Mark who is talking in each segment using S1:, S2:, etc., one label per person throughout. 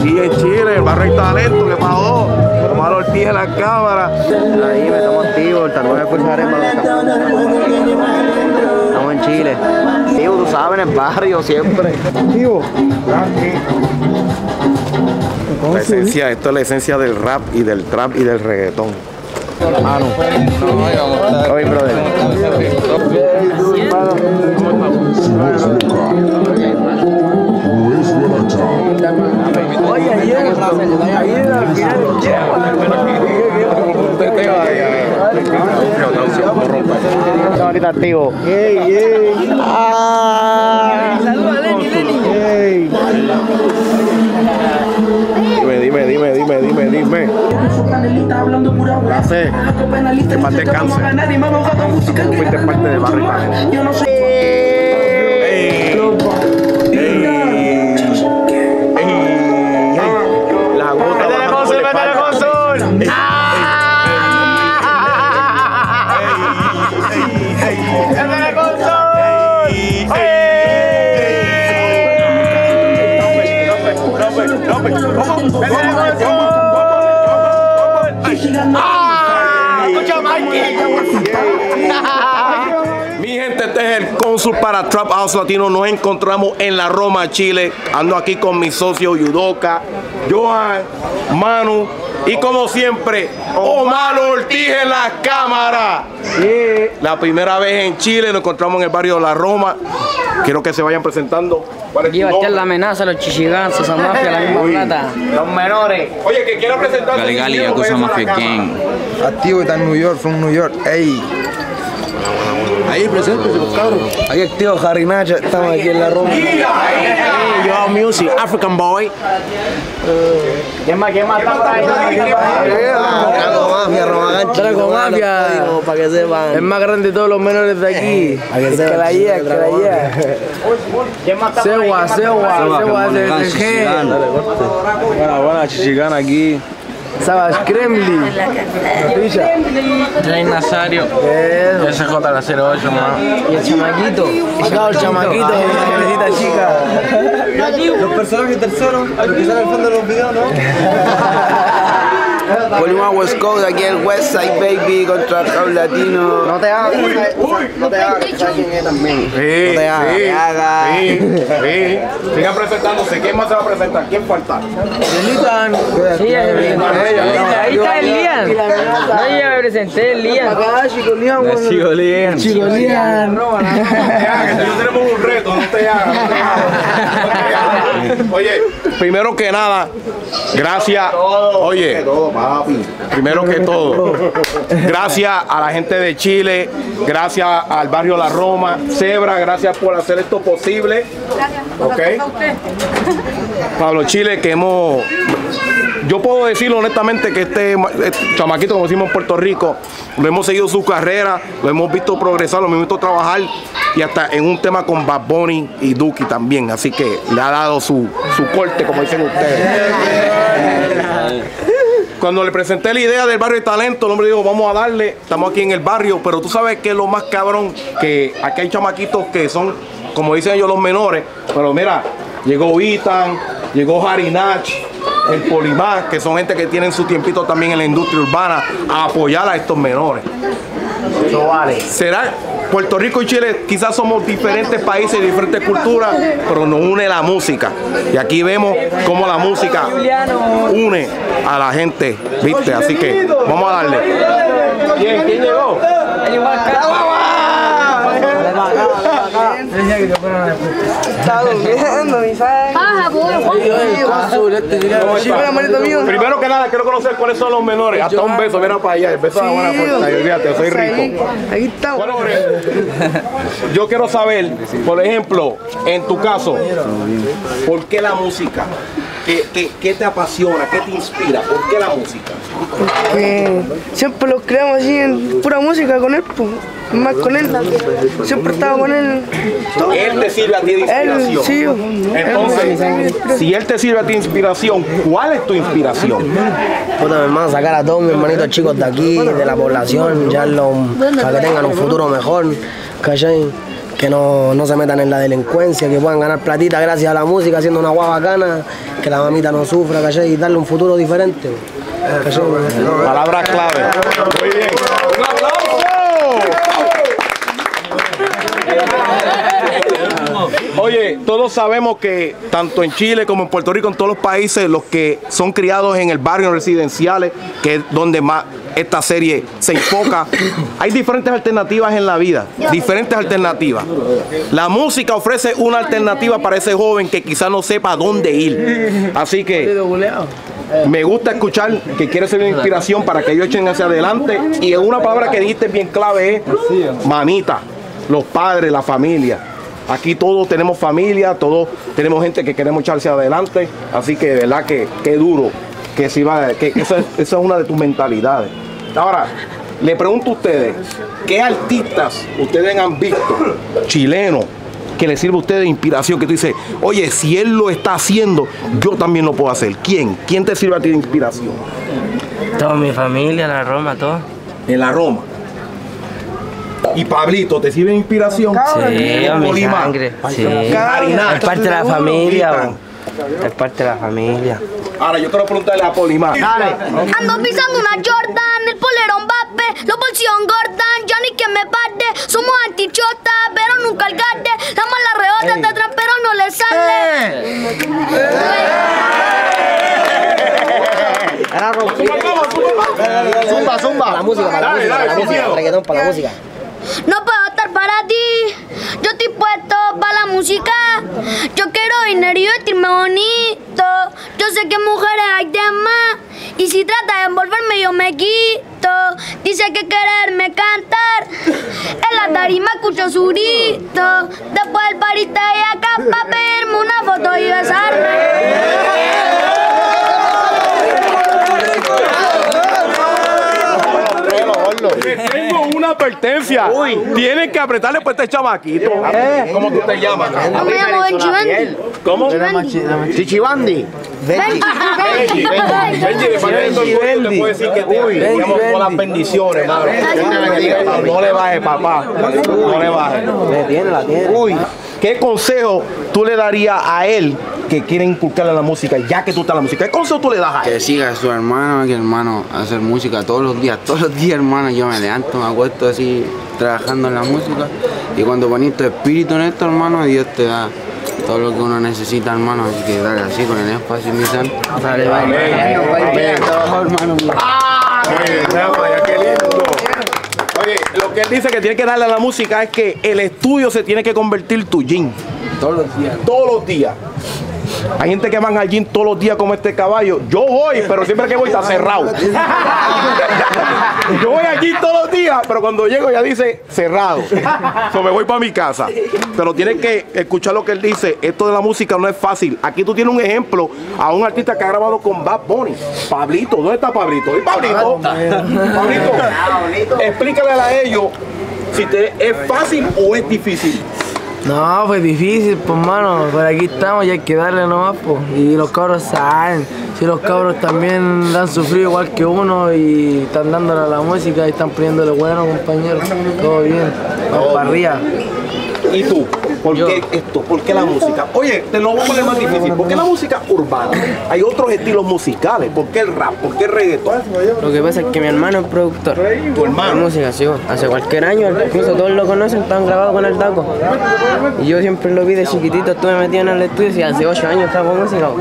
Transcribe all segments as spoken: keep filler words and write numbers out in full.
S1: aquí en Chile, el barrio del talento, que pasó. Omar Ortiz en la cámara.
S2: Ahí me estamos activos, el tatuaje de Fuerza Arema. Estamos en Chile. Tío, tú sabes, en el barrio siempre.
S1: Tío, la esencia, esto es la esencia del rap y del trap y del reggaetón. Ah, no. Oye, brother.
S3: Oye, ayer, ayer al final,
S2: ahorita activo.
S3: ¡Ey, ey! ¡Ah!
S4: Saluda a Lenny, Lenny.
S3: ¡Ey!
S1: Dime, dime, dime, dime, dime, dime. Gracias. Que más descanse. Tú fuiste parte del barrio también.
S3: Yo no sé.
S1: La gota bajando por la espalda. Mi gente, este es el cónsul para Trap House Latino. Nos encontramos en la Roma, Chile. Ando aquí con mi socio Yudoka, Johan, Manu y como siempre, Omar Ortiz en la cámara. La primera vez en Chile, nos encontramos en el barrio de la Roma. Quiero que se vayan presentando.
S4: Aquí va a estar la amenaza, los chichiganzos, esa mafia, la misma plata.
S2: Los menores.
S1: Oye, que quiera presentarse.
S5: Gali Gali, Yakuza Mafia Gang.
S6: Activo está en New York, from New York. Ey.
S1: Ahí, preséntese, los cabros.
S3: Ahí activo Harry Nacha, estamos aquí en la Roma.
S1: Yo Music, African Boy.
S2: ¿Quién más? ¿Quién más?
S3: Trago Mafia, Roma Gancho. Trago Mafia, para que sepan. Es más grande de todos los menores de aquí. Es que la guía, que la guía.
S2: ¿Quién más está
S3: Sewa, Sewa, Sewa, S S G.
S6: Buena, buena, chichigana aquí.
S3: Sabas Kremlin.
S5: Rey Nazario.
S3: Eso.
S5: S J la cero ocho, más.
S3: Y el chamaquito. Acá el chamaquito, la necesita chica.
S6: Los personajes terceros, los que salen al fondo de los videos, ¿no?
S3: Polima West Coast, aquí el West Side Baby contra Trap Latino.
S2: No te hagas, no te hagas, que sabes quién es también.
S1: Sí,
S3: No te hagas,
S1: sí,
S3: te hagas.
S1: sí, sí. Sigan presentándose. ¿Quién más se va a presentar? ¿Quién falta?
S3: Elitan.
S4: Sí, ahí está el Lian. No, yo ya me presenté, el Lian.
S3: Acá, Chico Lian.
S5: Chico Lian.
S3: Chico Lian.
S1: No te hagas, que si no tenemos un reto, no te hagas. No te hagas, no te hagas. Oye, primero que nada, gracias. Oye, primero que todo, gracias a la gente de Chile, gracias al barrio La Roma, Zebra, gracias por hacer esto posible.
S7: Gracias.
S1: Okay.
S7: A usted.
S1: Pablo Chile, que hemos, yo puedo decirlo honestamente que este, este chamaquito, como decimos en Puerto Rico, lo hemos seguido su carrera, lo hemos visto progresar, lo hemos visto trabajar y hasta en un tema con Bad Bunny y Duki también, así que le ha dado su, su corte, como dicen ustedes. Cuando le presenté la idea del barrio de talento, el hombre dijo, vamos a darle, estamos aquí en el barrio, pero tú sabes que es lo más cabrón, que aquí hay chamaquitos que son, como dicen ellos, los menores, pero mira, llegó Ethan, llegó Harry Nach, el Polimar, que son gente que tienen su tiempito también en la industria urbana, a apoyar a estos menores.
S2: Eso vale.
S1: ¿Será? Puerto Rico y Chile quizás somos diferentes países, diferentes culturas, pero nos une la música. Y aquí vemos cómo la música une a la gente, ¿viste? Así que vamos a darle. ¿Quién? ¿Quién llegó?
S3: Está durmiendo, mi sabes.
S7: Baja,
S1: Primero que nada, quiero conocer cuáles son los menores. Hasta un beso, mira para allá. El beso de la buena fuerza. Olvídate, soy rico.
S3: Aquí estamos.
S1: Bueno, yo quiero saber, por ejemplo, en tu caso, ¿por qué la música? ¿Qué, qué, qué te apasiona? ¿Qué te inspira? ¿Por qué la música?
S3: Porque siempre los creamos así en pura música con él, pues. Más con él. Siempre estaba con él. Todo.
S1: Él te sirve a ti de inspiración.
S3: Él, sí.
S1: Entonces, si él te sirve a ti de inspiración, ¿cuál es tu inspiración?
S2: Puta, mi hermano, sacar a todos mis hermanitos chicos de aquí, de la población, ya lo, para que tengan un futuro mejor, ¿cachai?
S7: que no, no se metan en la delincuencia, que puedan ganar platita gracias a la música, haciendo una guava bacana, que la mamita no sufra, ¿cachai? Y darle un futuro diferente. ¿Cachai?
S1: Palabras clave. Muy bien. ¡Un aplauso! Oye, todos sabemos que tanto en Chile como en Puerto Rico, en todos los países, los que son criados en el barrio residenciales, que es donde más esta serie se enfoca, hay diferentes alternativas en la vida, diferentes alternativas. La música ofrece una alternativa para ese joven que quizás no sepa dónde ir. Así que me gusta escuchar que quiere ser una inspiración para que ellos echen hacia adelante. Y una palabra que dijiste bien clave es mamita, los padres, la familia. Aquí todos tenemos familia, todos tenemos gente que queremos echarse adelante. Así que de verdad que, que duro, que, si va, que esa, esa es una de tus mentalidades. Ahora, le pregunto a ustedes, ¿qué artistas ustedes han visto, chilenos, que les sirve a ustedes de inspiración? Que tú dices, oye, si él lo está haciendo, yo también lo puedo hacer. ¿Quién? ¿Quién te sirve a ti de inspiración?
S4: Toda mi familia, la Roma, todo.
S1: En la Roma. ¿Y Pablito te sirve de inspiración?
S4: Sí, a mi sangre. Sí.
S1: Karina,
S4: Es parte de la familia, bro. Es parte de la familia.
S1: Ahora yo quiero preguntarle a Polimar. Dale.
S8: Ando pisando una Jordan, el polero Mbappé, los bolsillos engordan, ya ni que me parte. Somos antichota, pero nunca el garde. La mala rebota te atrás, pero no le sale.
S7: Zumba, zumba. La música, para la música, para la música, reggaetón para la música.
S8: No puedo estar para ti, yo estoy puesto para la música. Yo quiero dinero y vestirme bonito. Yo sé que mujeres hay de más, y si trata de envolverme yo me quito. Dice que quererme cantar, en la tarima escucho su grito. Después del parista y acá pa' pedirme una foto y besarme.
S1: Tengo una advertencia. Uy. Tienen que apretarle por este chamaquito. ¿Eh? ¿Cómo tú te llamas?
S8: Yo me llamo Benji Benji.
S1: ¿Cómo?
S7: Chichibandi.
S1: Benji. Benji. Benji, de parte de todo el mundo te puedo decir que te enviamos todas las bendiciones, madre. No le bajes, papá. No le bajes.
S7: La tiene, la tiene.
S1: Uy, ¿qué consejo tú le darías a él que quiere inculcarle la música, ya que tú estás en la música? ¿Qué consejo tú le das a él?
S5: Que siga a su hermano, que hermano, hacer música todos los días, todos los días, hermano. Yo me levanto, me acuesto así, trabajando en la música. Y cuando pones tu espíritu en esto, hermano, Dios te da todo lo que uno necesita, hermano. Así que dale así, con el espacio inicial. Dale,
S1: Amén.
S5: hermano.
S1: Qué lindo. Oye, lo que él dice que tiene que darle a la música es que el estudio se tiene que convertir tu gym.
S5: Todos los días.
S1: Todos los días. Hay gente que van al gym todos los días como este caballo. Yo voy, pero siempre que voy está cerrado. Yo voy al gym todos los días, pero cuando llego ya dice cerrado. So, me voy para mi casa. Pero tienes que escuchar lo que él dice. Esto de la música no es fácil. Aquí tú tienes un ejemplo a un artista que ha grabado con Bad Bunny. Pablito, ¿dónde está Pablito? ¿Y Pablito? Pablito, explícale a ellos si te, es fácil o es difícil.
S4: No, pues difícil, pues mano, pero aquí estamos y hay que darle nomás, pues. Y los cabros saben, si los cabros también han sufrido igual que uno y están dándole a la música y están poniéndole bueno, compañeros, todo bien, vamos para arriba.
S1: ¿Y tú? ¿Por
S4: Yo.
S1: qué esto? ¿Por qué la música? Oye, te lo voy a poner más difícil. ¿Por qué la música urbana? Hay otros estilos musicales. ¿Por qué el rap? ¿Por qué el reggaetón?
S4: Lo que pasa es que mi hermano es productor.
S1: Tu hermano.
S4: De música, sí, hace cualquier año, incluso todos lo conocen, están grabados con el Daco. Y yo siempre lo vi de chiquitito, estuve metido en el estudio y hace ocho años estaba con música.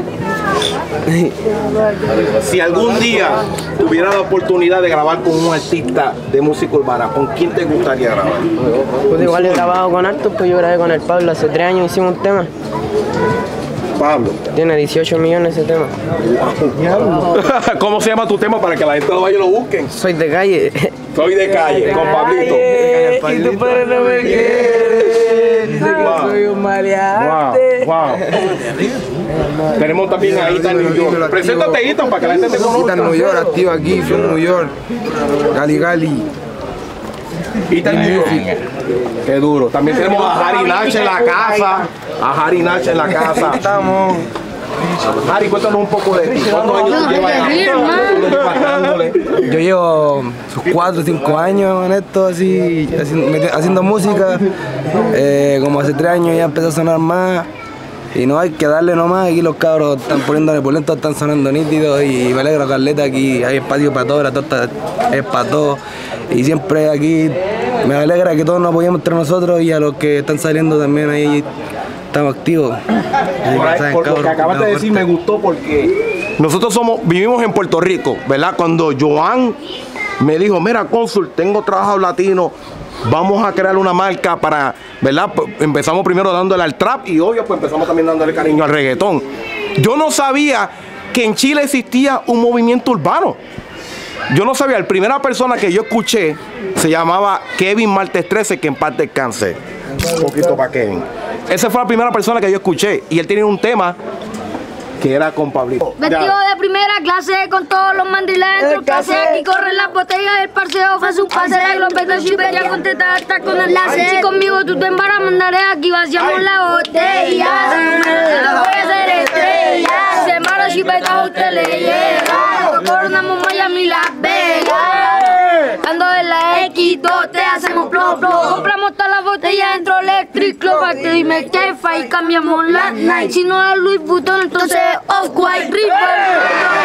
S1: Si algún día tuviera la oportunidad de grabar con un artista de música urbana, ¿con quién te gustaría grabar?
S4: Pues igual he grabado con Arthur, pues yo grabé con el Pablo hace tres años, hicimos un tema.
S1: Pablo.
S4: Tiene dieciocho millones ese tema.
S1: ¿Cómo se llama tu tema para que la gente lo vaya y lo busquen?
S4: Soy de calle.
S1: Soy de calle, con Pablito.
S4: Y tu padre no me quiere. Dice que soy un maleante.
S1: Wow, wow. Tenemos también a Ethan New York. Preséntate, Ethan, para que la gente te conozca.
S6: Ethan New York, activo aquí, from New York. Gali Gali.
S1: Ethan New York. Qué duro. También tenemos a Harry Nach en la casa. A Harry Nach en la casa.
S6: Estamos.
S1: Harry, cuéntanos un poco de ti. ¿Cuántos años tú llevas dándole?
S6: Yo llevo sus cuatro o cinco años en esto, así, haciendo, haciendo música. Eh, como hace tres años ya empezó a sonar más. Y no hay que darle nomás, aquí los cabros están poniéndole pulentos, están sonando nítidos y me alegro, Carleta, aquí hay espacio para todo, la torta es para todos. Y siempre aquí me alegra que todos nos apoyemos entre nosotros y a los que están saliendo también ahí estamos activos.
S1: Por ahí, por lo que acabas de decir me gustó porque nosotros somos, vivimos en Puerto Rico, ¿verdad? Cuando Joan me dijo, mira, cónsul, tengo trabajo latino, vamos a crear una marca para, ¿verdad? Empezamos primero dándole al trap y obvio pues empezamos también dándole cariño al reggaetón. Yo no sabía que en Chile existía un movimiento urbano. Yo no sabía, la primera persona que yo escuché se llamaba Kevin Martes trece, que en paz descanse. Un poquito para Kevin. Esa fue la primera persona que yo escuché y él tenía un tema que era con Pablito.
S8: Vestido de primera clase con todos los mandriles que hace aquí corren las botellas, el parceo fue su pase, los besos super ya contenta hasta con el láser. Si conmigo tú te embaras, mandaré aquí vaciamos la botella. No voy a ser estrella. Se embara si pega usted le llega. Coronamos Miami, Las Vegas. Ando en la X dos, te hacemos plo plo. Compramos todas las botellas dentro Electric Club. Para que dime qué fa y cambiamos la Nike. Si no es Louis Vuitton, entonces Off-White River.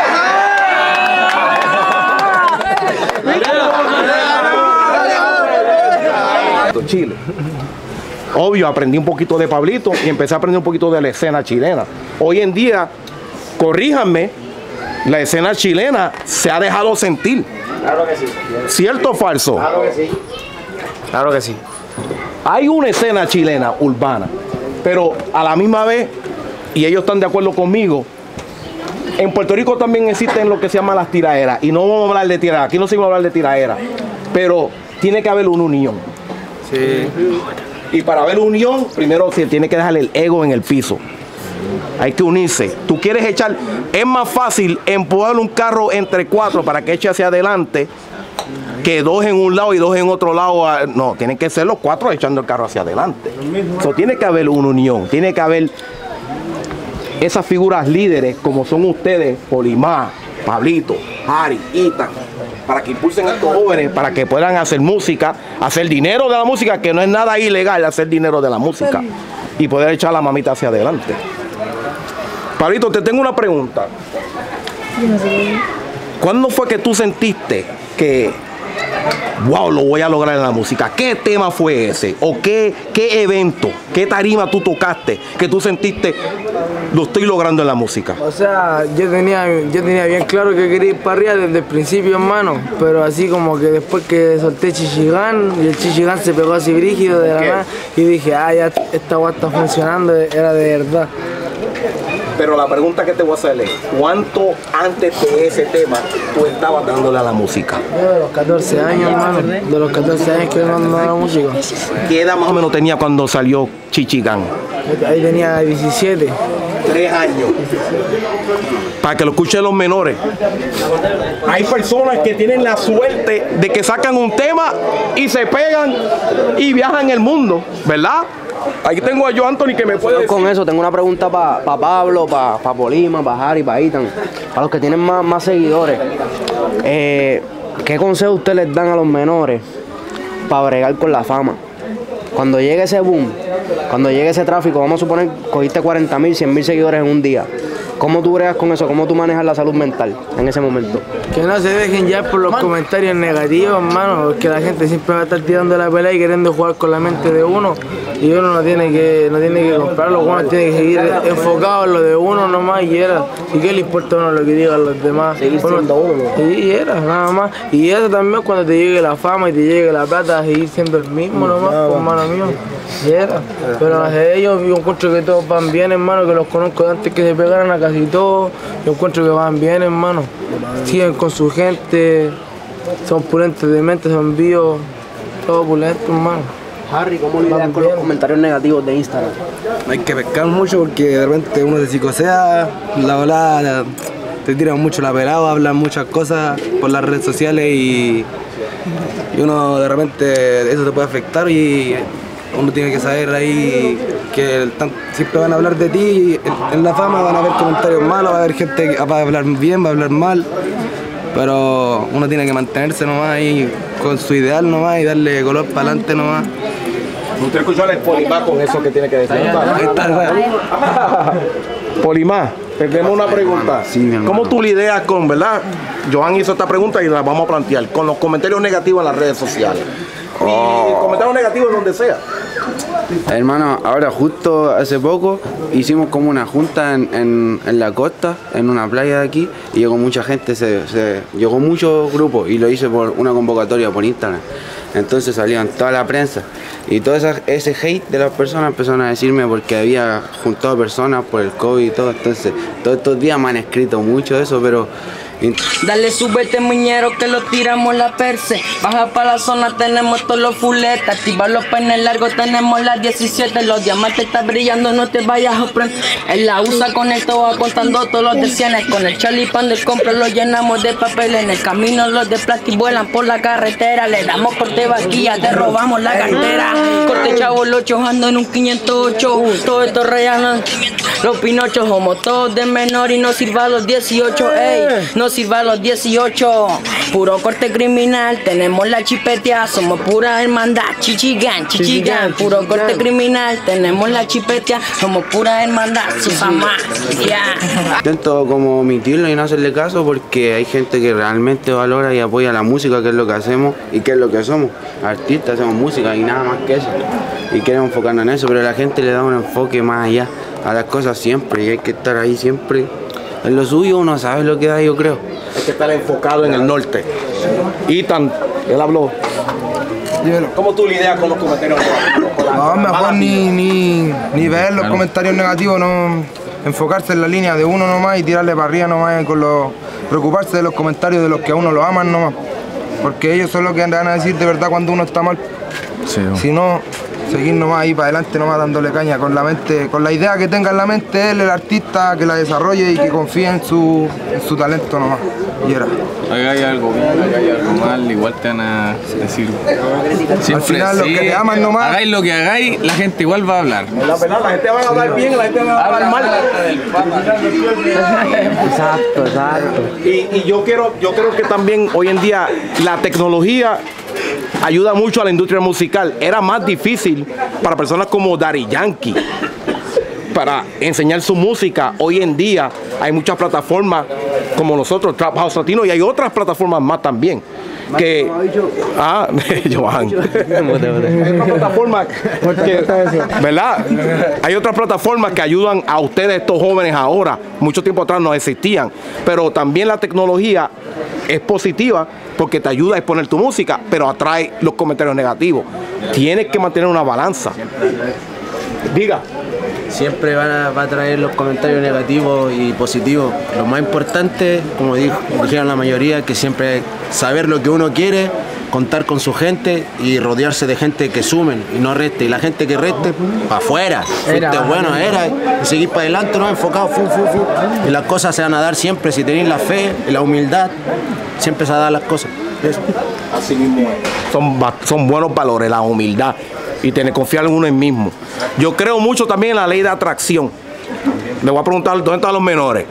S1: Chile. Obvio, aprendí un poquito de Pablito y empecé a aprender un poquito de la escena chilena. Hoy en día, corríjanme, la escena chilena se ha dejado sentir.
S2: Claro que sí.
S1: ¿Cierto o falso?
S2: Claro que sí. Claro que sí.
S1: Hay una escena chilena urbana, pero a la misma vez, y ellos están de acuerdo conmigo, en Puerto Rico también existen lo que se llama las tiraderas, y no vamos a hablar de tiraderas, aquí no se va a hablar de tiraderas, pero tiene que haber una unión.
S6: Sí.
S1: Y para haber unión, primero se tiene que dejar el ego en el piso. Hay que unirse. Tú quieres echar, es más fácil empujar un carro entre cuatro para que eche hacia adelante que dos en un lado y dos en otro lado. No, tienen que ser los cuatro echando el carro hacia adelante. So, tiene que haber una unión, tiene que haber esas figuras líderes como son ustedes, Polimá, Pablito, Harry, Ethan, para que impulsen a estos jóvenes, para que puedan hacer música, hacer dinero de la música, que no es nada ilegal hacer dinero de la música, y poder echar a la mamita hacia adelante. Pablito, te tengo una pregunta. ¿Cuándo fue que tú sentiste que, wow, lo voy a lograr en la música? ¿Qué tema fue ese? ¿O qué, qué evento, qué tarima tú tocaste que tú sentiste, lo estoy logrando en la música?
S4: O sea, yo tenía, yo tenía bien claro que quería ir para arriba desde el principio, hermano. Pero así como que después que solté Chichigán, y el Chichigán se pegó así brígido de la nada, y dije, ah, ya esta guay está funcionando, era de verdad.
S1: Pero la pregunta que te voy a hacer es, ¿cuánto antes de ese tema tú estabas dándole a la música?
S4: Yo de los catorce años, hermano. De los catorce años que dando a la música.
S1: ¿Qué edad más o menos tenía cuando salió Chichigán?
S4: Ahí tenía diecisiete.
S1: Tres años. Para que lo escuchen los menores. Hay personas que tienen la suerte de que sacan un tema y se pegan y viajan el mundo, ¿verdad? Aquí tengo a Joe Anthony que me puede decir.
S2: Con eso tengo una pregunta para pa Pablo, para pa Polima, para Harry, para Ethan, para los que tienen más, más seguidores. Eh, ¿Qué consejo ustedes les dan a los menores para bregar con la fama? Cuando llegue ese boom, cuando llegue ese tráfico, vamos a suponer cogiste cuarenta mil, cien mil seguidores en un día. ¿Cómo tú bregas con eso? ¿Cómo tú manejas la salud mental en ese momento?
S4: Que no se dejen ya por los comentarios negativos, hermano, porque la gente siempre va a estar tirando la pelea y queriendo jugar con la mente de uno, y uno no tiene que, no tiene que comprarlo, uno tiene que seguir enfocado en lo de uno nomás, y era, y qué le importa a uno lo que digan los demás.
S2: Seguir siendo uno, ¿no?
S4: Y era, nada más. Y eso también cuando te llegue la fama y te llegue la plata, seguir siendo el mismo nomás, no, hermano mío. Y era. Pero hace ellos yo encuentro que todos van bien, hermano, que los conozco de antes que se pegaran a casi todos. Yo encuentro que van bien, hermano. Siguen con su gente, son pulentos de mente, son vivos, todos pulentos, hermano.
S2: Harry, ¿cómo lidias con los comentarios negativos de Instagram?
S6: No hay que pescar mucho porque de repente uno se psicosea, la volada, te tiran mucho la pelada, hablan muchas cosas por las redes sociales y, y uno de repente eso te puede afectar y uno tiene que saber ahí que el tan- siempre van a hablar de ti, en, en la fama van a haber comentarios malos, va a haber gente que va a hablar bien, va a hablar mal, pero uno tiene que mantenerse nomás ahí con su ideal nomás y darle color para adelante nomás.
S1: Usted escuchó al Polimá con eso que tiene que decir.
S6: Ahí está,
S1: Polimá, tenemos una pregunta.
S5: Sí, mi hermano.
S1: ¿Cómo tú lidias con, verdad? Joan hizo esta pregunta y la vamos a plantear, con los comentarios negativos en las redes sociales. Y comentarios negativos donde sea.
S5: Hermano, ahora justo hace poco hicimos como una junta en, en, en la costa, en una playa de aquí, y llegó mucha gente, se, se llegó muchos grupos y lo hice por una convocatoria por Instagram. Entonces salieron toda la prensa y todo esa, ese hate de las personas empezaron a decirme porque había juntado personas por el COVID y todo. Entonces todos estos días me han escrito mucho de eso, pero...
S9: Dale, súbete, muñero, que lo tiramos la perse. Baja para la zona, tenemos todos los fuletas. Activar los peines largos, tenemos las diecisiete. Los diamantes están brillando, no te vayas a prender. Él la usa con el toba contando todos los de cienes. Con el Charlie Pan del compro lo llenamos de papel. En el camino los de plástico vuelan por la carretera. Le damos corte vaquilla, te robamos la cartera. Corte chavo, los ocho, ando en un quinientos ocho. Todo esto rellano, los pinochos, somos todos de menor y no sirva a los dieciocho, ey. No sirva a los dieciocho, puro corte criminal, tenemos la chipetea, somos pura hermandad, chichigan, chichigan, puro corte criminal, tenemos la chipetea, somos pura hermandad, susama, ya.
S5: Intento como omitirlo y no hacerle caso porque hay gente que realmente valora y apoya la música, que es lo que hacemos y que es lo que somos. Artistas, hacemos música y nada más que eso. Y queremos enfocarnos en eso, pero la gente le da un enfoque más allá a las cosas siempre y hay que estar ahí siempre. En lo suyo uno sabe lo que da, yo creo.
S1: Hay que estar enfocado en el norte. Ethan, él habló. ¿Cómo tú lidias con los comentarios negativos?
S6: No, mejor ni, ni, ni ver los comentarios negativos, no enfocarse en la línea de uno nomás y tirarle para arriba nomás y con los, preocuparse de los comentarios de los que a uno lo aman nomás. Porque ellos son los que van a decir de verdad cuando uno está mal.
S10: Sí, no.
S6: Si no, seguir nomás ahí para adelante nomás dándole caña con la mente, con la idea que tenga en la mente él, el artista, que la desarrolle y que confíe en su, en su talento nomás. Y era.
S10: Hagáis algo bien, hagáis algo mal, igual te van a decir. Siempre,
S6: Al final, los que te aman nomás.
S10: Hagáis lo que hagáis, la gente igual va a hablar.
S1: La verdad, la gente va a hablar bien, la gente va a hablar mal.
S2: Exacto, exacto.
S1: Y, y yo quiero, yo creo que también hoy en día la tecnología ayuda mucho a la industria musical. Era más difícil para personas como Daddy Yankee para enseñar su música. Hoy en día hay muchas plataformas como nosotros, Trap House Latino, y hay otras plataformas más también. Que, ah, Johan. Hay otras plataformas que, ¿verdad? Hay otras plataformas que ayudan a ustedes, estos jóvenes ahora. Mucho tiempo atrás no existían, pero también la tecnología es positiva porque te ayuda a exponer tu música, pero atrae los comentarios negativos. Tienes que mantener una balanza. Diga.
S11: Siempre van a, va a traer los comentarios negativos y positivos. Lo más importante, como dijo, dijeron la mayoría, que siempre saber lo que uno quiere, contar con su gente y rodearse de gente que sumen y no reste. Y la gente que reste, para afuera. Fuiste bueno, era. Y seguir para adelante, ¿no? Enfocado, fu, fu, fu. Y las cosas se van a dar siempre. Si tenéis la fe y la humildad, siempre se van a dar las cosas. Eso.
S1: Así mismo es. Son, son buenos valores, la humildad y tener confiar en uno mismo. Yo creo mucho también en la ley de atracción. Le voy a preguntar dónde están los menores.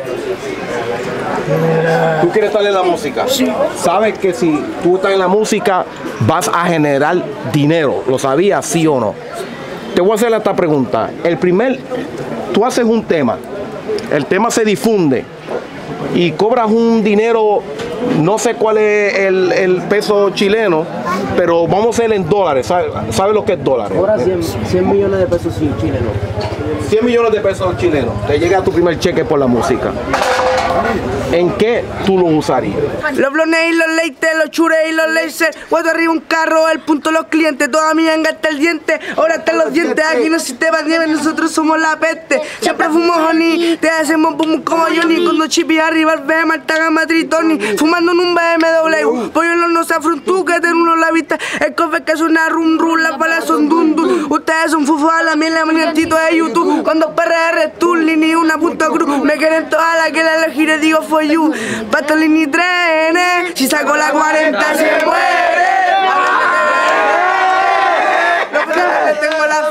S1: ¿Tú quieres estar en la música? ¿Sabes que si tú estás en la música vas a generar dinero? ¿Lo sabías, sí o no? Te voy a hacer esta pregunta. El primer, tú haces un tema, el tema se difunde y cobras un dinero, no sé cuál es el, el peso chileno, pero vamos a hacer en dólares. ¿Sabes sabe lo que es dólares?
S2: Ahora cien millones de pesos chilenos.
S1: cien millones de pesos chilenos. Te llega tu primer cheque por la música. ¿En qué tú lo usarías?
S3: Los blones y los leites, los chures y los lasers. Cuando arriba un carro, el punto los clientes. Toda mi ganga hasta el diente, ahora están los dientes. Aquí no existe más nieve, nosotros somos la peste. Siempre fumo honey, te hacemos boom como Johnny. Cuando chipi arriba el B M, alta gama tritoni. Fumando en un B M W, pollo en los no se afrontú, que ten uno la vista. El cofe que suena rum rum, las balas son dun dun. Ustedes son fufos a la miel, la maniantito de YouTube. Cuando P R R Tully ni una punta cruz. Me quieren todas las que la elegí, les digo for you. Patolini y trenes, si saco la cuarenta se muere. Los tengo la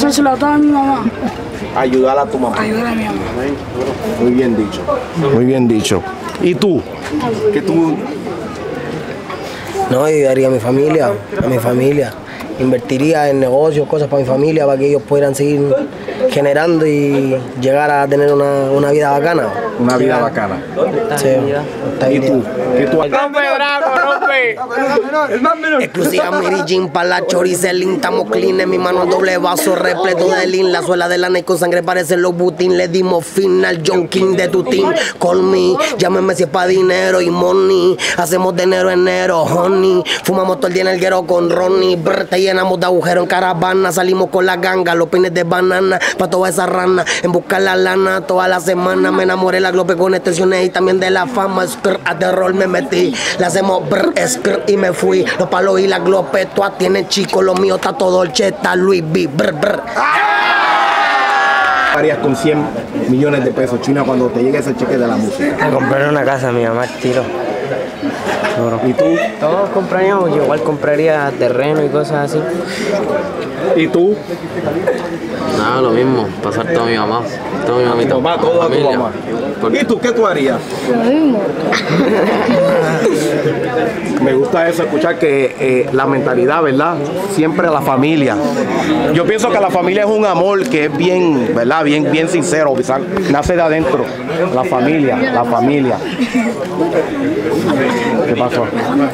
S12: pasárselo a toda mi mamá.
S1: Ayudar a tu mamá.
S12: Ayudar a mi mamá.
S1: Muy bien dicho. Muy bien dicho. ¿Y tú? ¿Qué tú?
S7: No, ayudaría a mi familia, a mi familia. Invertiría en negocios, cosas para mi familia, para que ellos puedan seguir generando y llegar a tener una, una vida bacana.
S1: Una vida bacana.
S7: Sí,
S1: ¿Y tú? ¿Qué tú?
S3: ¡Rompe, Draco, rompe!
S7: Exclusiva Mary Jean para la choricelín. Estamos clean en mi mano doble vaso repleto de lean. La suela de lana y con sangre parecen los butín. Le dimos fin al John King de tu team. Call me, llámeme si es pa' dinero y money. Hacemos de enero a enero, honey. Fumamos todo el día en el guero con Ronnie. Brr, te llenamos de agujero en caravana. Salimos con la ganga, los pines de banana. Pa' toda esa rana, en buscar la lana toda la semana. Me enamoré la glope con extensiones y también de la fama. Skr, a terror me metí. Le hacemos brr, skr y me fui. Los palos y la glope, todas tienen chicos. Lo mío está todo Dolce, está Louis V. Brr, brr.
S1: Harías con cien millones de pesos, China, cuando te llegue ese cheque de la música?
S2: A comprar una casa a mi mamá, tiro.
S1: ¿Y tú?
S2: Todos compraríamos, yo igual compraría terreno y cosas así.
S1: ¿Y tú?
S13: Nada, lo mismo, pasar toda mi mamá, toda mi mamita.
S1: Tu mamá, toda tu mamá. ¿Y tú qué tú harías?
S8: Lo mismo.
S1: Me gusta eso, escuchar que eh, la mentalidad, ¿verdad? Siempre la familia. Yo pienso que la familia es un amor que es bien, ¿verdad? Bien, bien sincero, quizás nace de adentro. La familia, la familia. ¿Qué pasó?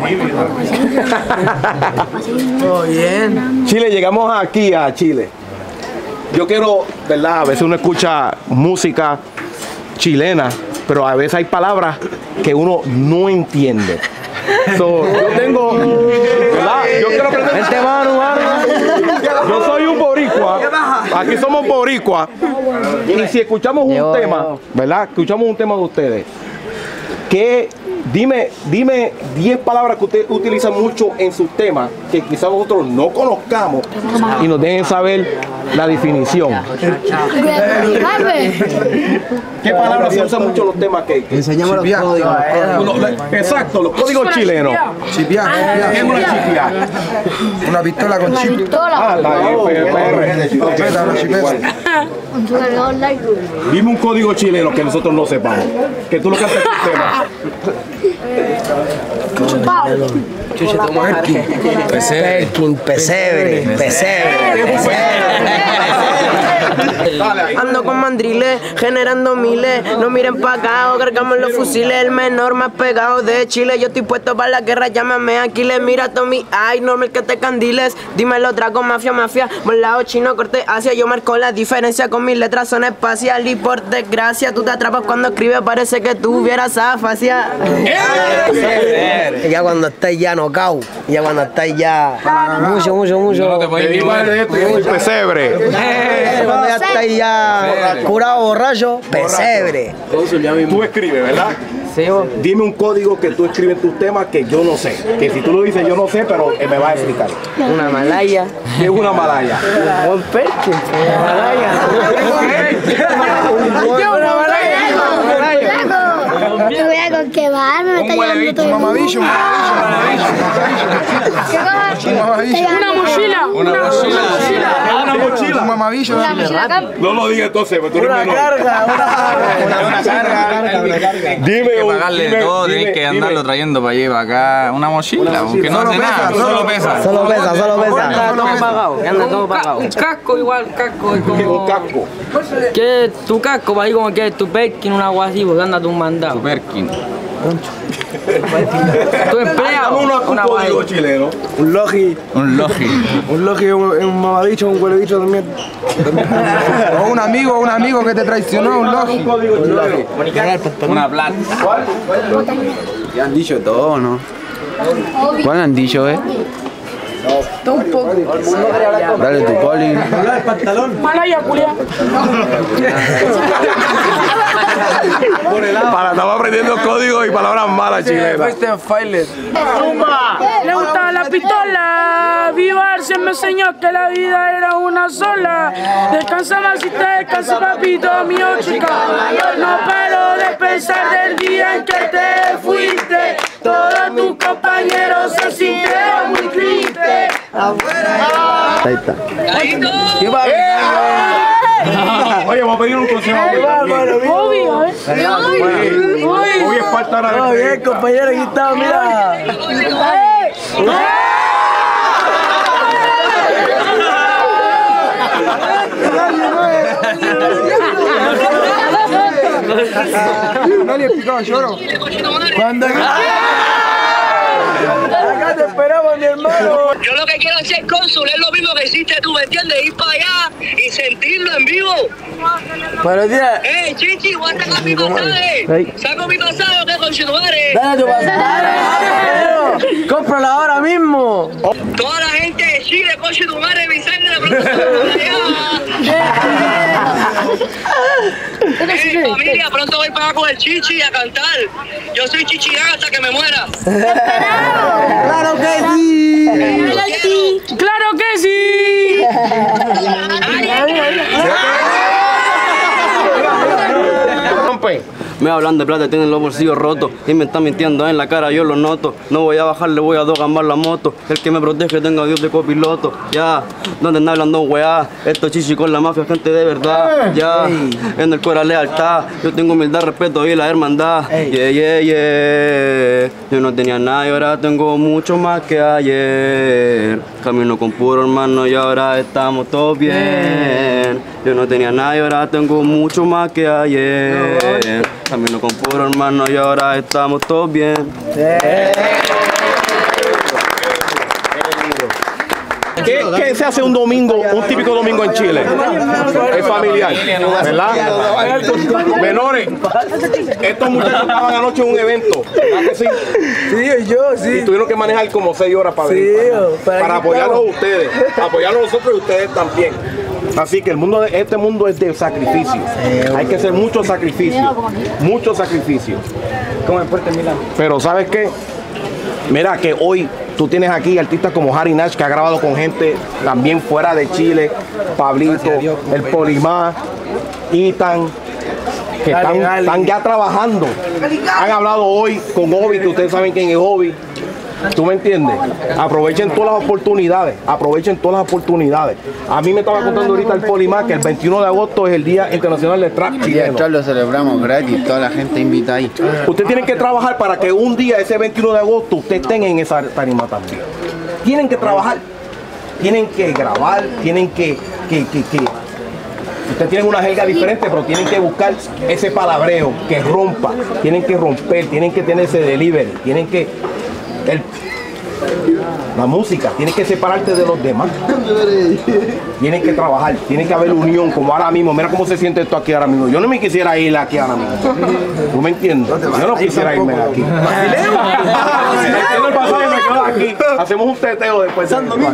S4: Todo bien.
S1: Chile, llegamos aquí a Chile. Yo quiero, ¿verdad? A veces uno escucha música chilena, pero a veces hay palabras que uno no entiende. So, yo tengo, ¿verdad? Yo quiero aprender.
S2: Vente, Manu, Manu.
S1: Yo soy un boricua. Aquí somos boricua. Y si escuchamos un
S2: Yo,
S1: tema,
S2: yo.
S1: ¿verdad? Escuchamos un tema de ustedes. Que dime, dime diez palabras que ustedes utilizan mucho en sus temas que quizás nosotros no conozcamos y nos dejen saber la definición. ¿Qué palabras se usan mucho en los temas que?
S7: Enseñamos los códigos.
S1: Lo- lo- Exacto, los códigos chilenos.
S6: Chipiá,
S1: ¿Qué es una chipia?
S6: una pistola con chip.
S1: Ah, la P R.
S6: Chipeta, una chipeta.
S1: Dime un código chileno que nosotros no sepamos. Que tú lo cantes en tu tema.
S7: Perkin, pesebre, pesebre, pesebre.
S2: Ando con mandriles, generando miles. No miren pa' acá, o cargamos los fusiles. El menor más pegado de Chile. Yo estoy puesto para la guerra, llámame Aquiles. Mira Tommy, ay, normal que te candiles. Dímelo, trago, mafia, mafia. Volado chino, corte Asia. Yo marco la diferencia con mis letras, son espacial. Y por desgracia, tú te atrapas cuando escribes. Parece que tuvieras afasia.
S7: Ya cuando estáis ya nocao, ya cuando estáis ya mucho, mucho, mucho.
S10: No te puedes ni mover.
S1: Uy, pesebre.
S7: Cuando ya estáis ya curado borracho, pesebre.
S1: Tú escribes, ¿verdad?
S2: Sí, vos.
S1: Dime un código que tú escribes en tus temas que yo no sé. Que si tú lo dices yo no sé, pero eh, me vas a explicar.
S2: Una malaya.
S1: ¿Qué es una malaya?
S2: Un perkin. Una malaya.
S8: Una Me voy a con quemarme, me está llevando todo el mundo.
S6: Mamabicho,
S12: Una mochila.
S10: Una mochila.
S1: Una mochila.
S6: un mamabicho.
S8: Una mochila acá.
S1: No lo digas entonces, porque tú eres menor.
S10: Una carga.
S1: Dime
S10: Hay que
S1: un-
S10: pagarle
S1: dime-
S10: todo,
S1: dime-
S10: tienes que
S1: dime.
S10: andarlo trayendo para allá y para acá. Una mochila, aunque no hace nada, solo pesa.
S7: Solo pesa, solo pesa.
S2: Anda todo pagado. Anda todo pagado.
S9: Un casco igual, casco es
S1: ¿Qué es un
S9: como...
S1: casco?
S9: ¿Qué es tu casco? Para ahí como que es tu Perkin, una agua así, porque anda tu mandado.
S10: Perkin.
S9: Tu empleado.
S1: Dame una- un
S9: una agua ahí.
S1: código chileno.
S6: Un logi,
S10: Un logi.
S6: un logi es un, es un mamabicho, un huelebicho también. O un amigo, un amigo que te traicionó, un logi.
S1: Un código chileno.
S10: Una plata.
S5: Ya han dicho todo, ¿no? ¿Cuál han dicho, eh? Dale tu poli.
S12: Malaya, culia.
S1: Para, estamos aprendiendo códigos y palabras malas chilenas.
S12: Le gustaba la pistola. Vivar se me enseñó que la vida era una sola. Descansa más si te descansa, papito mío, chica. No paro de pensar del día en que te fuiste. Todos tus compañeros se sintieron muy tristes. Afuera.
S2: Ahí está.
S4: ¿Qué pasa?
S1: Oye, vamos a pedir un consejo.
S12: Obvio, ¿eh?
S1: Hoy es falta de
S4: Todo bien, compañero, aquí estamos, mira.
S6: Nadie picaba lloro.
S4: Cuando acá te esperamos, mi hermano.
S14: Yo lo que quiero es ser cónsul, es lo mismo que hiciste tú, ¿me entiendes? Ir para allá y sentirlo en vivo.
S4: Pero tía.
S14: ¡Eh, Chichi, voy a sacar mi pasaje!
S2: Hey.
S14: ¡Saco mi pasaje, que con Chitumare!
S4: Dale tu pasaje. Cómprala ahora mismo.
S14: Toda la gente de Chile, con Chitumare, mi sangre, pronto Eh, familia, pronto voy para allá con el Chichi a cantar. Yo soy Chichirán hasta que me muera.
S4: ¡Claro que sí!
S12: ¡Claro que sí!
S13: Me hablan de plata, tienen los bolsillos rotos y me están mintiendo en la cara, yo lo noto. No voy a bajar, le voy a dogamar la moto. El que me protege, tenga a Dios de copiloto. Ya, donde andan hablando weá, esto chichi con la mafia, gente de verdad. Ya, en el cora lealtad, yo tengo humildad, respeto y la hermandad. Yeah, yeah, yeah. Yo no tenía nada y ahora tengo mucho más que ayer. Camino con puro hermano y ahora estamos todos bien. Yo no tenía nada y ahora tengo mucho más que ayer. Camino con puro hermano y ahora estamos todos bien.
S1: ¿Qué, ¿Qué se hace un domingo, un típico domingo en Chile? Es familiar, ¿verdad? Menores, estos muchachos estaban anoche en un evento, ¿verdad que sí?
S4: Sí, yo, sí.
S1: Y tuvieron que manejar como seis horas para venir,
S4: Sí,
S1: para,
S4: para
S1: para
S4: aquí
S1: apoyarlos a
S4: estamos.
S1: ustedes, apoyarlos a nosotros y ustedes también. Así que el mundo de, este mundo es de sacrificio. Hay que hacer mucho sacrificio, mucho sacrificio.
S6: ¿Cómo es fuerte, Milán?
S1: Pero ¿sabes qué? Mira que hoy tú tienes aquí artistas como Harry Nash, que ha grabado con gente también fuera de Chile, Pablito, el Polimá, Ethan, que están, están ya trabajando. Han hablado hoy con Obi, que ustedes saben quién es Obi. ¿Tú me entiendes? Aprovechen todas las oportunidades, aprovechen todas las oportunidades. A mí me estaba contando ahorita el Polimá que el veintiuno de agosto es el Día Internacional del Trap chileno.
S5: Esto lo celebramos gratis, toda la gente invita ahí.
S1: Ustedes tienen que trabajar para que un día, ese veintiuno de agosto, ustedes estén en esa tarima también. Tienen que trabajar, tienen que grabar, tienen que... que, que, que ustedes tienen una jerga diferente, pero tienen que buscar ese palabreo que rompa, tienen que romper, tienen que tener ese delivery, tienen que... El, la música, tienes que separarte de los demás. Tienes que trabajar, tiene que haber unión, como ahora mismo. Mira cómo se siente esto aquí ahora mismo. Yo no me quisiera ir aquí ahora mismo. ¿Tú me entiendes? Yo no quisiera irme de aquí. Tengo el pasaje y me quedo aquí. Hacemos un teteo después de esto.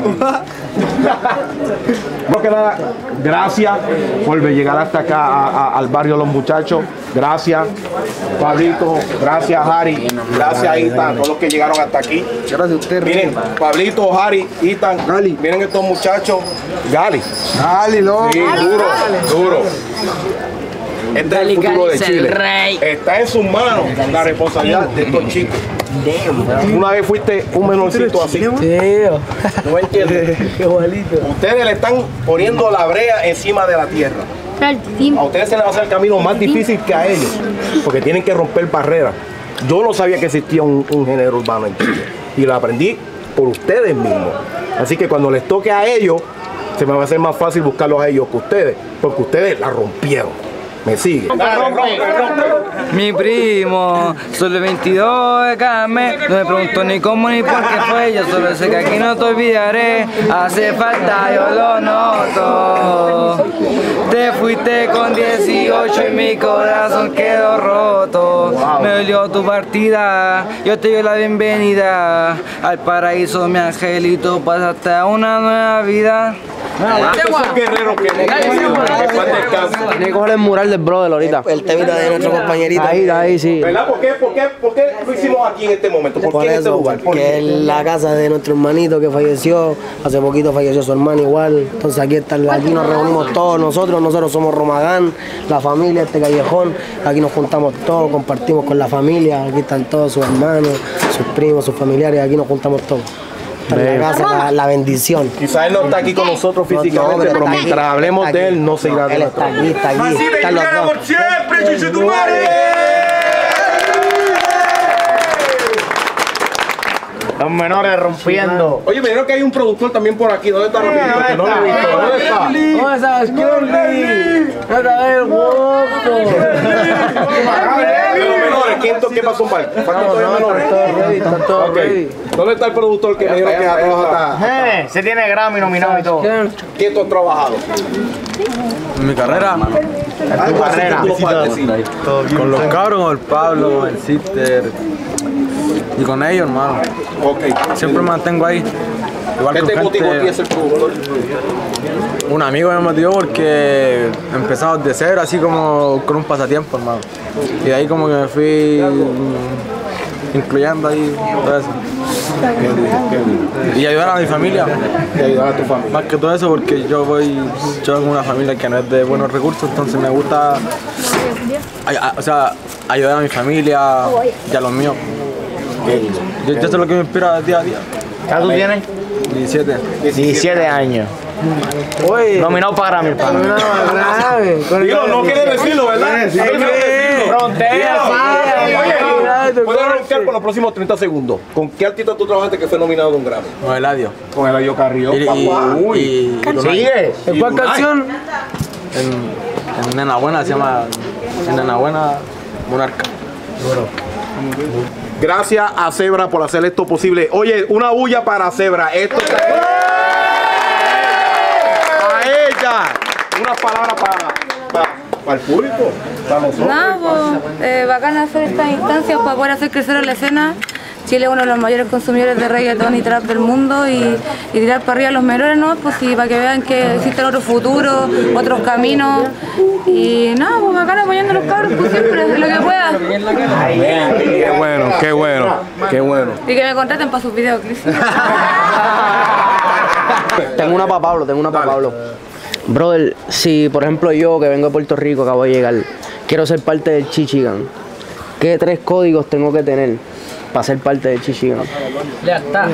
S1: No que nada, gracias por llegar hasta acá a, a, al barrio Los Muchachos. Gracias, Pablito. Gracias, Harry. Gracias, Ethan. Todos los que llegaron hasta aquí.
S6: Gracias a usted.
S1: Miren, Pablito, Harry, Ethan. Gali. Miren estos muchachos. Gali.
S6: Gali, loco.
S1: Sí, duro, duro. Este es el futuro de Chile. Está en sus manos la responsabilidad de estos chicos. Una vez fuiste un menorcito así.
S4: Sí.
S1: ¿No me entiendes? Ustedes le están poniendo la brea encima de la tierra. A ustedes se les va a hacer el camino más difícil que a ellos, porque tienen que romper barreras. Yo no sabía que existía un, un género urbano en Chile y lo aprendí por ustedes mismos. Así que cuando les toque a ellos, se me va a hacer más fácil buscarlos a ellos que a ustedes, porque ustedes la rompieron. Me sigue.
S15: Mi primo, solo el veintidós de cada mes, no me pregunto ni cómo ni por qué fue, yo solo sé que aquí no te olvidaré, hace falta, yo lo noto. Te fuiste con dieciocho y mi corazón quedó roto, me dolió tu partida, yo te doy la bienvenida, al paraíso mi angelito, pasaste a una nueva vida.
S1: Guerrero que
S2: Tiene que coger el mural del brother ahorita.
S7: El temita de nuestro compañerito.
S2: Ahí, ahí, sí.
S1: ¿Verdad? ¿Por qué, por, qué, ¿Por qué lo hicimos aquí en este momento? ¿Por,
S7: Por
S1: qué en este
S7: eso,
S1: lugar? ¿Por
S7: que
S1: qué?
S7: es la casa de nuestro hermanito que falleció, hace poquito falleció su hermano igual, entonces aquí, está, aquí nos reunimos todos nosotros, nosotros somos Romagán, la familia, este callejón, aquí nos juntamos todos, compartimos con la familia, aquí están todos sus hermanos, sus primos, sus familiares, aquí nos juntamos todos. está en la casa, la, la bendición.
S1: Quizás él no está aquí con nosotros físicamente,
S7: No, pero
S1: pero
S7: está
S1: mientras
S7: aquí,
S1: hablemos
S7: está
S1: de
S7: aquí.
S1: él, no se irá de
S7: Él
S1: nuestro
S7: está aquí, está aquí.
S1: Así
S7: Están los dos.
S1: por siempre, chuchu tu madre.
S16: Los menores rompiendo.
S1: Oye, me dijeron que hay un productor también por aquí. ¿Dónde está Rapidito? Que no lo he visto. ¿Dónde está?
S4: ¿Cómo estás, Kirby? ¡Otra vez, guapo!
S1: Los menores, ¿quién ¿qué pasó, Pai? ¿Faltan todavía menores?
S4: Están todos ready.
S1: ¿Dónde está el productor que me dijo que ha trabajado?
S16: Eh, se tiene Grammy nominado y todo.
S1: ¿Qué tú has trabajado?
S11: En mi carrera,
S1: En tu carrera.
S11: con los cabros, con el Pablo, con el Sister y con ellos, hermano.
S1: Okay.
S11: Siempre me mantengo ahí. Igual
S1: ¿Qué
S11: con
S1: te motivó a ti a
S11: gente,
S1: ser productor?
S11: un amigo me motivó porque empezamos de cero, así como con un pasatiempo, hermano. Y de ahí como que me fui mm, incluyendo ahí todo eso. Y ayudar a mi familia.
S1: Y ayudar a tu familia.
S11: Más que todo eso porque yo voy, yo tengo una familia que no es de buenos recursos, entonces me gusta ay- a- o sea, ayudar a mi familia y a los míos. Yo, yo sé lo que me inspira día a día.
S16: ¿Qué tú tienes?
S11: diecisiete.
S16: diecisiete años.
S4: Oye,
S16: Nominado para Grammy, pana.
S4: no, grave.
S1: Digo, no quiere decirlo, ¿verdad?
S16: Sí,
S1: No quiere decirlo.
S16: Frontera,
S1: Oye, puedes roncar por los próximos treinta segundos. ¿Con qué artista tú trabajaste que fue nominado a un Grammy?
S11: Con Eladio.
S1: Con Eladio Carrió.
S11: Y, y,
S1: Uy.
S11: y- y-
S16: Sigue.
S4: ¿En cuál canción?
S11: En, en Nena Buena se llama. En Nena Buena Monarca.
S1: Gracias a Zebra por hacer esto posible. Oye, una bulla para Zebra. Esto está... A ella. Unas palabras para, para, para el público. Para nosotros.
S17: Nada, pues, eh, bacán hacer estas instancias para poder hacer crecer a la escena. Chile es uno de los mayores consumidores de reggaetón y trap del mundo y, y tirar para arriba a los menores, ¿no? Pues sí, para que vean que existen otros futuros, otros caminos. Y nada, pues bacán apoyando a los cabros, pues siempre, en lo que pueda.
S1: Qué bueno, qué bueno, qué bueno.
S17: Y que me contraten para sus videoclips.
S2: Tengo una para Pablo, tengo una para Pablo. Brother, si por ejemplo yo que vengo de Puerto Rico, acabo de llegar, quiero ser parte del Chichigan, ¿qué tres códigos tengo que tener para ser parte del Chichigan?
S4: Lealtad.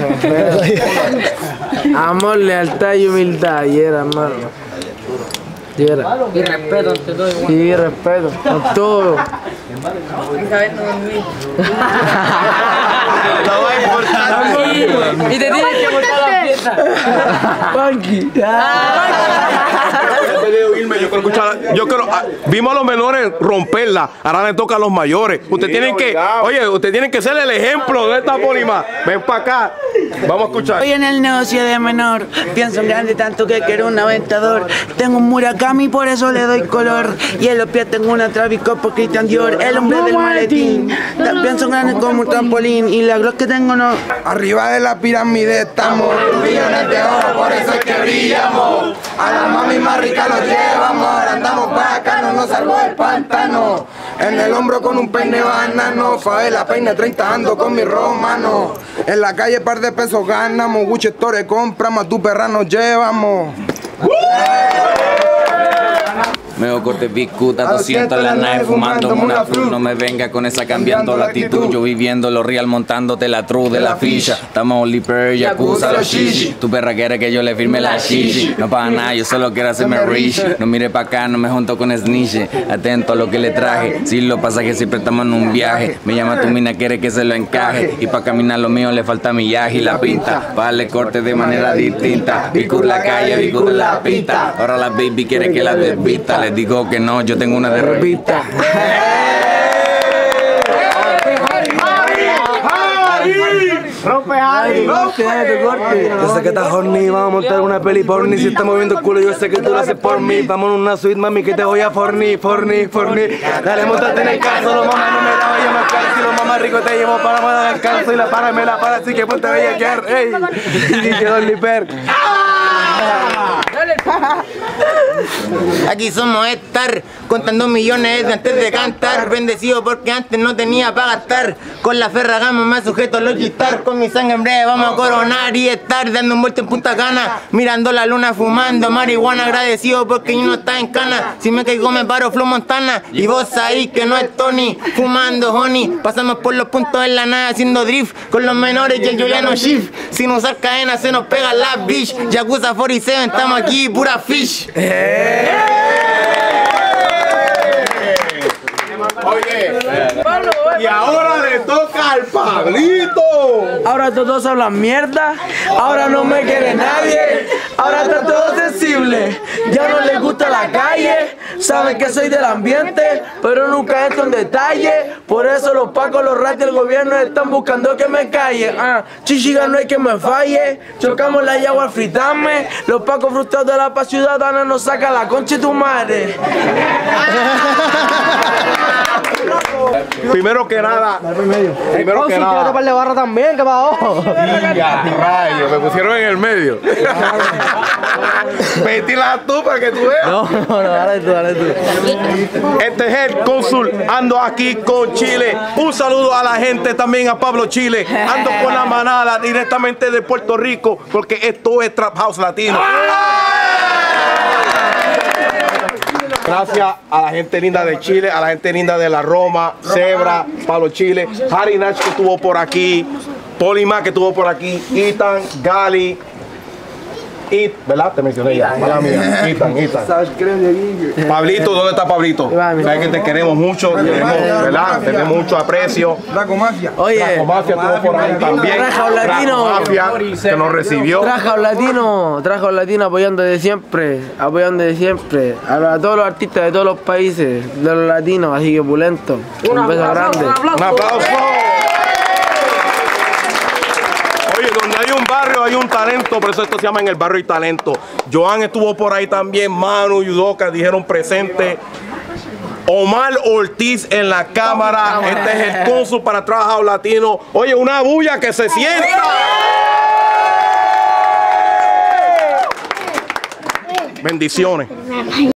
S4: Amor, lealtad y humildad. Y era, hermano. Y era.
S9: Y respeto ante todo.
S4: Y respeto. Con todo.
S9: Y te tienes que montar la fiesta.
S4: Punky.
S1: Antes de irme, yo quiero escuchar. Yo quiero. ah, vimos a los menores romperla. Ahora le toca a los mayores. Ustedes tienen que. Oye, ustedes tienen que ser el ejemplo de esta Polima. Ven para acá. Vamos a escuchar.
S18: Estoy en el negocio de menor, pienso en grande tanto que quiero un aventador. Tengo un Murakami, por eso le doy color. Y en los pies tengo una Travis Scott por Christian Dior, el hombre del maletín. Ta- Pienso en grande como un trampolín y la gloss que tengo no.
S19: Arriba de la pirámide estamos, millones de oro, por eso es que brillamos. A la mami más rica los llevamos, ahora andamos pa' acá, no nos salvó el pantano. En el hombro con un peine banano, favela peine treinta ando con mi romano. En la calle par de pesos ganamos, Gucci Store compramos, a tu perra nos llevamos.
S20: Meo corte bicuta, doscientos la nave fumando una flor. No me venga con esa cambiando la actitud. Yo viviendo los real montándote la true de la ficha. Estamos only per yakuza los shishi. Tu perra quiere que yo le firme la shishi. No pasa nada, yo solo quiero hacerme rich. No mire pa' acá, no me junto con snitch. Atento a lo que le traje. Si lo pasa que siempre estamos en un viaje. Me llama tu mina, quiere que se lo encaje. Y pa' caminar lo mío le falta millaje y la pinta. Pa' darle corte de manera distinta. Bicur la calle, bicur la pinta. Ahora la baby quiere que la desvista. Les digo que no, yo tengo una de revista.
S16: Rompe Harry.
S6: Yo sé que estás horny, vamos a montar una peli porni. Si estamos viendo el culo, yo sé que tú lo haces por mí. Vamos en una suite, mami, que te voy a forni, forni, forni. Dale, montate en el caso, los mamás no me la voy a marcar. Si los mamás ricos te llevo para más descanso y la para me la para, así que ponte a bellaquear, ey. Y que Dolly Per.
S21: Aquí somos estar contando millones de antes de cantar. Bendecido porque antes no tenía para gastar. Con la ferra gama más sujeto a los gistar. Con mi sangre en breve vamos a coronar y estar dando un vuelta en Punta Cana. Mirando la luna fumando marihuana. Agradecido porque yo no está en cana. Si me caigo me paro Flow Montana. Y vos ahí que no es Tony. Fumando honey. Pasamos por los puntos en la nada haciendo drift. Con los menores y el Juliano Shift. Sin usar cadenas se nos pega la bitch. Yakuza cuarenta y siete, estamos aquí, pura fish.
S1: Oye, y ahora le toca al Pablito.
S4: Ahora todos hablan mierda, ahora no me quiere nadie, ahora está todo sensible, ya no les gusta la calle, saben que soy del ambiente, pero nunca entro en detalle, por eso los pacos, los rats del gobierno están buscando que me calle. Ah, chichiga no hay que me falle, chocamos la yagua al fritarme, los pacos frustrados de la paz ciudadana nos sacan la concha de tu madre.
S1: Primero que nada, primero que nada.
S2: par de barra también, que va ojo.
S1: Rayos, me pusieron en el medio. Metila tú para que tú veas.
S2: No, no, no, dale tú, dale tú.
S1: Este es el cónsul, ando aquí con Chile. Un saludo a la gente también, a Pablo Chile. Ando con la manada directamente de Puerto Rico, porque esto es Trap House Latino. Gracias a la gente linda de Chile, a la gente linda de la Roma, Zebra, Pablo Chile, Harry Nach que estuvo por aquí, Polima que estuvo por aquí, Ethan, Gali, It, ¿verdad? Te mencioné ya, mala mía, Ethan, Ethan. Pablito, ¿dónde está Pablito? Sabes que te queremos mucho, tenemos, ¿verdad? Tenemos mucho aprecio.
S6: Draco Mafia.
S4: Oye,
S1: Draco Mafia estuvo por ahí también.
S4: Trajo Latino.
S1: Draco Mafia que nos recibió.
S4: Trajo Latino, trajo Latino apoyando de siempre, apoyando de siempre a, a todos los artistas de todos los países, de los latinos, así que pulento. Un, un beso grande.
S1: Un aplauso. Oye, donde hay un barrio hay un talento, por eso esto se llama En el Barrio y Talento. Joan estuvo por ahí también, Manu, Yudoka dijeron presente. Omar Ortiz en la cámara, este es el cónsul para Trabajo Latino. Oye, una bulla que se sienta. Bendiciones.